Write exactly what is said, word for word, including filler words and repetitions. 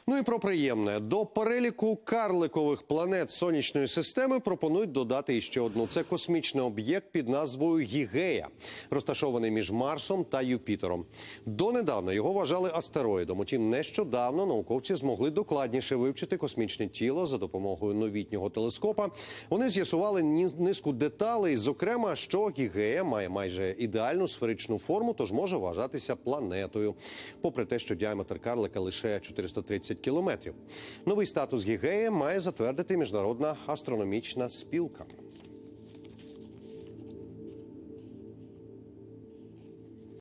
Ну і про приємне. До переліку карликових планет сонячної системи пропонують додати іще одну. Це космічний об'єкт під назвою Гігея, розташований між Марсом та Юпітером. Донедавна його вважали астероїдом. Утім, нещодавно науковці змогли докладніше вивчити космічне тіло за допомогою новітнього телескопа. Вони з'ясували низку деталей, зокрема, що Гігея має майже ідеальну сферичну форму, тож може вважатися планетою. Попри те, що діаметр карлика лише чотириста тридцять кілометрів. Новий статус Гігеї має затвердити Міжнародна астрономічна спілка.